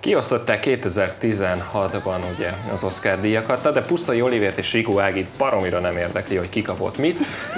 Kiosztották 2016-ban ugye az Oscar díjakat, de Pusztai Olivért és Rigó Ágit baromira nem érdekli, hogy ki kapott mit.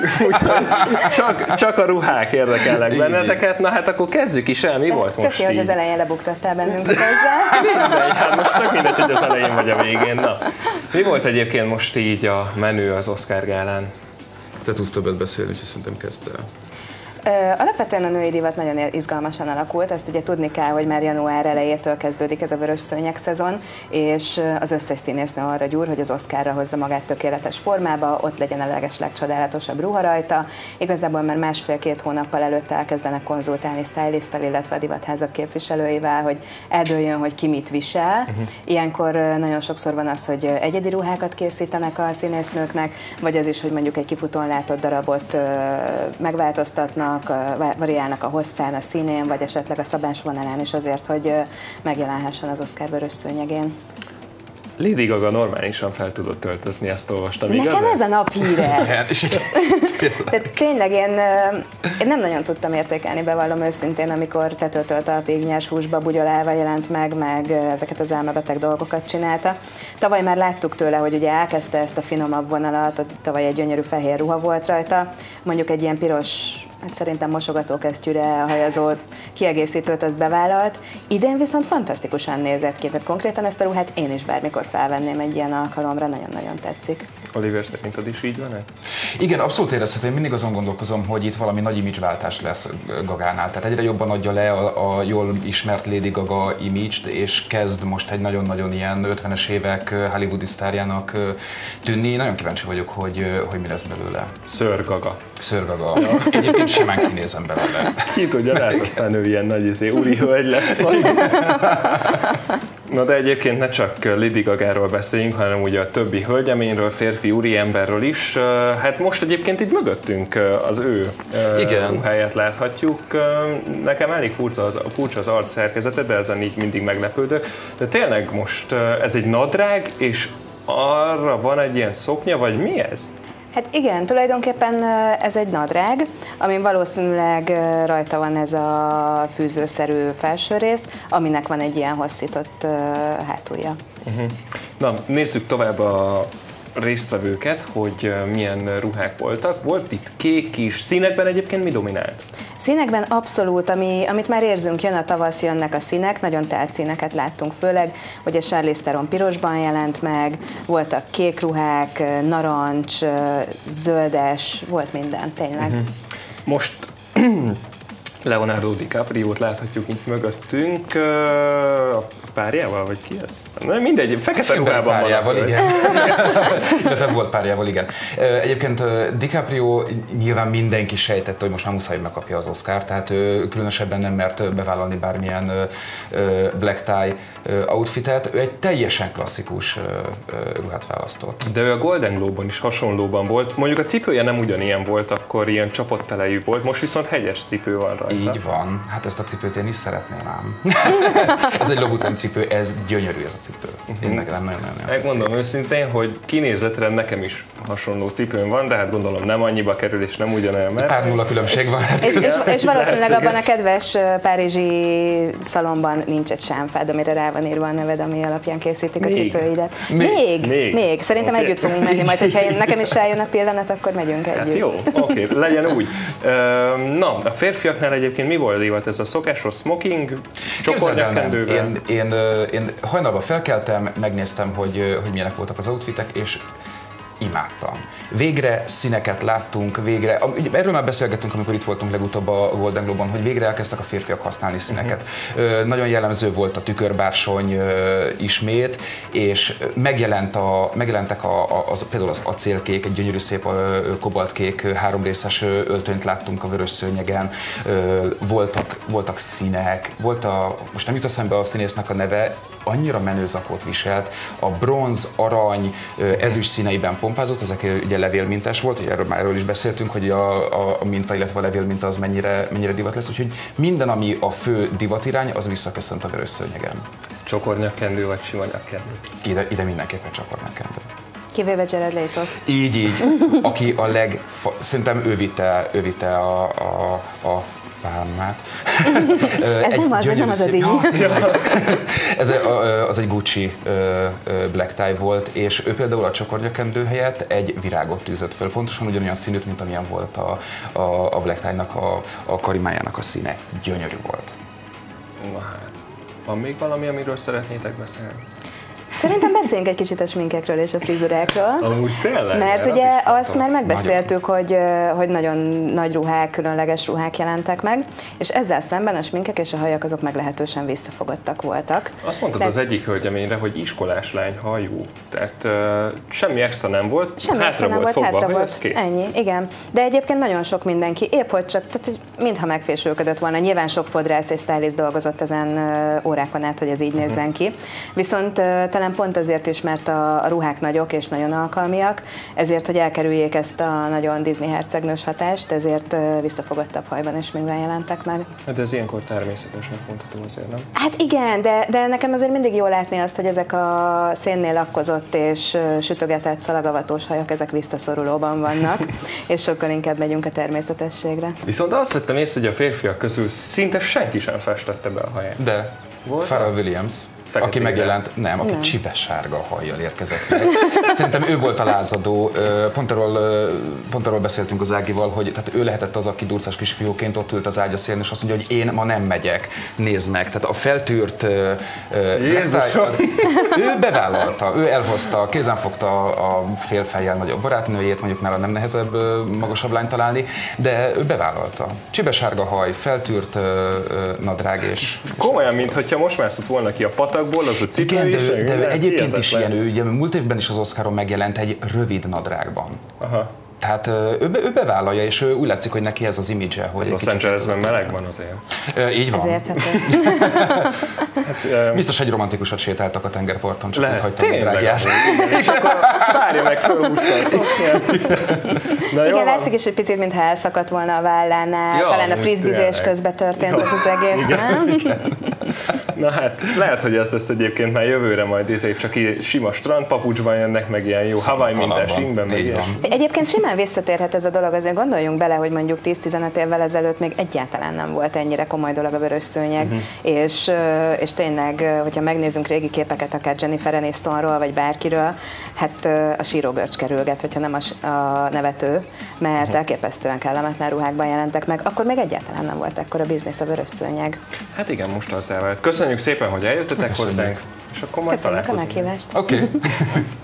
csak a ruhák érdekelnek benneteket. Na hát akkor kezdjük is el, mi volt most Köszi, hogy az elején lebuktattál bennünket ezzel. Mindegy, hát most tök mindegy, hogy az elején vagy a végén. Na, mi volt egyébként most így a menü az Oscar gálán? Te tudsz többet beszélni, úgyhogy szerintem kezd el. Alapvetően a női divat nagyon izgalmasan alakult, ezt ugye tudni kell, hogy már január elejétől kezdődik ez a vörös szőnyeg szezon, és az összes színésznő arra gyúr, hogy az Oscarra hozza magát tökéletes formába, ott legyen a legcsadálatosabb ruha rajta. Igazából már másfél-két hónappal előtte elkezdenek konzultálni stylisttal, illetve a divatházak képviselőivel, hogy eldőljön, hogy ki mit visel. Ilyenkor nagyon sokszor van az, hogy egyedi ruhákat készítenek a színésznőknek, vagy az is, hogy mondjuk egy kifutón látott darabot megváltoztatnak, variálnak a hosszán, a színén, vagy esetleg a szabásvonalán is azért, hogy megjelenhessen az Oscar vörös szőnyegén. Lady Gaga normálisan fel tudott öltözni, ezt olvastam, igaz? Nekem ez a nap híre. Tehát tényleg én nem nagyon tudtam értékelni, bevallom őszintén, amikor tetőtől talpig nyers húsba bugyolálva jelent meg ezeket az elmebeteg dolgokat csinálta. Tavaly már láttuk tőle, hogy ugye elkezdte ezt a finomabb vonalat, ott tavaly egy gyönyörű fehér ruha volt rajta, mondjuk egy ilyen piros, hát szerintem mosogatókesztyűre hajazó kiegészítőt azt bevállalt. Idén viszont fantasztikusan nézett ki, tehát konkrétan ezt a ruhát én is bármikor felvenném egy ilyen alkalomra, nagyon-nagyon tetszik. Oliver, szerinted is így van ez? Igen, abszolút érezhető, én mindig azon gondolkozom, hogy itt valami nagy image-váltás lesz Gagánál. Tehát egyre jobban adja le a jól ismert Lady Gaga image-t, és kezd most egy nagyon-nagyon ilyen 50-es évek hollywoodi sztárjának tűnni. Nagyon kíváncsi vagyok, hogy mi lesz belőle. Sir Gaga. Sir Gaga. Ja. Egyébként simán kinézem belőle. Ki tudja, lehet aztán ő ilyen nagy úri hölgy lesz. Na de egyébként ne csak Lady Gagáról beszéljünk, hanem ugye a többi hölgyeményről, férfi úriemberről is. Hát most egyébként itt mögöttünk az ő ruháját láthatjuk. Nekem elég furcsa az arc szerkezete, de ezen így mindig meglepődök. De tényleg most ez egy nadrág, és arra van egy ilyen szoknya, vagy mi ez? Hát igen, tulajdonképpen ez egy nadrág, amin valószínűleg rajta van ez a fűzőszerű felső rész, aminek van egy ilyen hosszított hátulja. Na, nézzük tovább a résztvevőket, hogy milyen ruhák voltak. Volt itt kék is, színekben egyébként mi dominált? Színekben abszolút, amit már érzünk, jön a tavasz, jönnek a színek, nagyon telt színeket láttunk főleg, hogy a Charlize Theron pirosban jelent meg, voltak kék ruhák, narancs, zöldes, volt minden, tényleg. Most Leonardo DiCaprio-t láthatjuk itt mögöttünk, a párjával, vagy ki ez? Mindegy, fekete ruhában párjával, igen. Igazából volt párjával, igen. Egyébként DiCaprio nyilván mindenki sejtette, hogy most már muszáj megkapja az Oscart, tehát különösebben nem mert bevállalni bármilyen black tie outfitet. Ő egy teljesen klasszikus ruhát választott. De ő a Golden Globe-on is hasonlóban volt. Mondjuk a cipője nem ugyanilyen volt, akkor ilyen csapattelejű volt, most viszont hegyes cipő van rajta. Így van. Hát ezt a cipőt én is szeretném ám. Ez egy Louboutin cipő, ez gyönyörű ez a cipő. Én nekem nagyon-nagyon megmondom őszintén, hogy kinézetre nekem is hasonló cipőm van, de hát gondolom nem annyiba kerül és nem ugyanolyan. Pár nulla különbség van. És valószínűleg abban a kedves párizsi szalomban nincs egy sámfád, amire rá van írva a neved, ami alapján készítik a cipőidet. Még. Szerintem együtt fogunk menni, majd hogyha nekem is eljön a pillanat, akkor megyünk együtt. Hát jó, oké, legyen úgy. Na, a férfiaknál egyébként mi volt divat? Ez a szokásos smoking, csokornyakkendővel? Én hajnalban felkeltem, megnéztem, hogy milyenek voltak az outfitek, és imádtam. Végre színeket láttunk, erről már beszélgettünk, amikor itt voltunk legutóbb a Golden Globe-on, hogy végre elkezdtek a férfiak használni színeket. Nagyon jellemző volt a tükörbársony ismét, és megjelentek például az acélkék, egy gyönyörű szép kobaltkék, háromrészes öltönyt láttunk a vörös szőnyegen, voltak színek, most nem jut eszembe a színésznek a neve, annyira menő zakót viselt, a bronz, arany, ezüst színeiben pompázott, ezek ugye levélmintás volt, hogy erről is beszéltünk, hogy a minta, illetve a levélminta az mennyire divat lesz, úgyhogy minden, ami a fő divatirány, az visszaköszönt a vörös szőnyegen. Csokornyakkendő vagy sima nyakkendő? Ide mindenképpen csokornyakkendő. Kivéve Jared Leto-t. Így, aki szerintem ő vitte a pálmát. Ez nem az a díj. Az egy Gucci black tie volt, és ő például a csokornyakendő helyett egy virágot tűzött föl, pontosan ugyanolyan színűt, mint amilyen volt a black tie-nak a karimájának a színe. Gyönyörű volt. Na hát, van még valami, amiről szeretnétek beszélni? Szerintem beszéljünk egy kicsit a sminkekről és a frizurákról. Amúgy tényleg? Mert ugye azt már megbeszéltük, hogy nagyon nagy ruhák, különleges ruhák jelentek meg, és ezzel szemben a sminkek és a hajak azok meglehetősen visszafogottak voltak. Azt mondtad az egyik hölgyeményre, hogy iskolás lány hajú, tehát semmi extra nem volt, semmi hátra volt fogva, hátra hogy volt. ez kész. Ennyi, igen. De egyébként nagyon sok mindenki, épp hogy csak, tehát, mintha megfésülködött volna. Nyilván sok fodrász és stylist dolgozott ezen órákon át, hogy ez így nézzen ki. Viszont talán pont azért is, mert a ruhák nagyok és nagyon alkalmiak, ezért, hogy elkerüljék ezt a nagyon Disney hercegnős hatást, ezért visszafogottabb hajban és sminkben jelentek meg. De ez ilyenkor természetesnek mondhatom azért, nem? Hát igen, de nekem azért mindig jó látni azt, hogy ezek a szénnél lakkozott és sütögetett szalagavatós hajak, ezek visszaszorulóban vannak, és sokkal inkább megyünk a természetességre. Viszont azt vettem észre, hogy a férfiak közül szinte senki sem festette be a haját. De Pharrell Williams, aki megjelent, aki csipesárga hajjal érkezett meg. Szerintem ő volt a lázadó. Pont arról beszéltünk az Ágival, hogy tehát ő lehetett az, aki durcás kisfiúként ott ült az ágyaszélén, és azt mondja, hogy én ma nem megyek, nézd meg. Tehát a feltűrt ő bevállalta, ő elhozta, kézen fogta a félfejjel nagyobb barátnőjét, mondjuk nála nem nehezebb magasabb lányt találni, de ő bevállalta. Csipesárga haj, feltűrt nadrág és... Komolyan, mintha most mászott volna ki a patakból, az a cipő. Igen, is, de ő egyébként is ilyen, ő ugye múlt évben is az Oscaron megjelent egy rövid nadrágban. Aha. Tehát ő bevállalja, és ő úgy látszik, hogy neki ez az image-e. Los Angelesben meleg van azért. Így van. Ezért Biztos egy romantikusat sétáltak a tengerparton, csak ott hagyta a nadrágját. És akkor várja meg, fölhúzta a szoknyát. Igen, látszik is egy picit, mintha elszakadt volna a vállánál, talán a frizbizés közben történt az egész, nem? Na hát, lehet, hogy ez lesz egyébként már jövőre majd csak sima strandpapucsban jönnek, meg ilyen jó Hawaii mintás ingben, meg ilyen. Egyébként simán visszatérhet ez a dolog, azért gondoljunk bele, hogy mondjuk 10-15 évvel ezelőtt még egyáltalán nem volt ennyire komoly dolog a vörös szőnyeg, és tényleg, hogyha megnézzünk régi képeket, akár Jennifer Anistonról, vagy bárkiről, hát a sírógörcs kerülget, hogyha nem a nevető, mert elképesztően kellemetlen ruhákban jelentek meg, akkor még egyáltalán nem volt ekkora biznisz a vörös szőnyeg. Hát igen, most az elvált. Köszönjük szépen, hogy eljöttetek hozzánk, és akkor majd találkozunk. Köszönjük a meghívást. Oké.